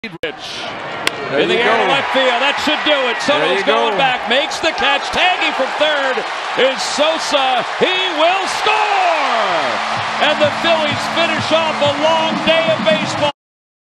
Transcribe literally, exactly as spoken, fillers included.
Rich. In the air to left field, that should do it. Soto's going back, makes the catch, tagging from third is Sosa. He will score! And the Phillies finish off a long day of baseball.